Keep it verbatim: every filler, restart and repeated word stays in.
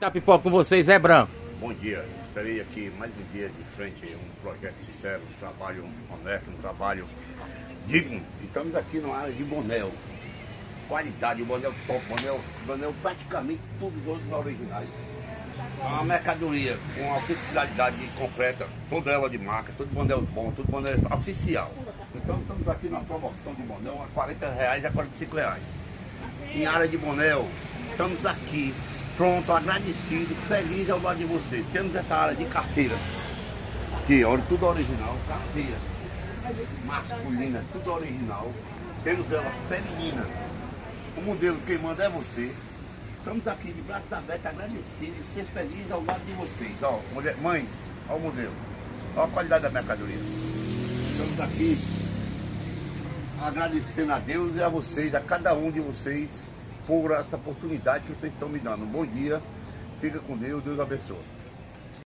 Tá pipoca com vocês, é Branco. Bom dia, estarei aqui mais um dia de frente a um projeto sincero, um trabalho honesto, um trabalho digno. Estamos aqui na área de Bonel. Qualidade, o Bonel top, Bonel, Bonel praticamente todos os originais. É uma mercadoria com autenticidade completa, toda ela de marca, tudo Bonel bom, tudo Bonel oficial. Então estamos aqui na promoção de Bonel a quarenta reais a quarenta e cinco reais. Em área de Bonel, estamos aqui, pronto, agradecido, feliz ao lado de você. Temos essa área de carteira, que é tudo original, carteira masculina, tudo original. Temos ela feminina. O modelo quem manda é você. Estamos aqui de braços abertos, agradecidos, ser felizes ao lado de vocês. Ó, mulher, mães, ó o modelo, ó a qualidade da mercadoria. Estamos aqui agradecendo a Deus e a vocês, a cada um de vocês, por essa oportunidade que vocês estão me dando. Um bom dia, fica com Deus, Deus abençoe.